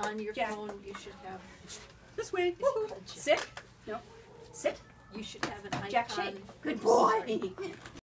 on your Jack. phone, you should have, This way. it Woohoo. called Jack? Sit. No. Sit. You should have an icon. Jack shake. Good boy.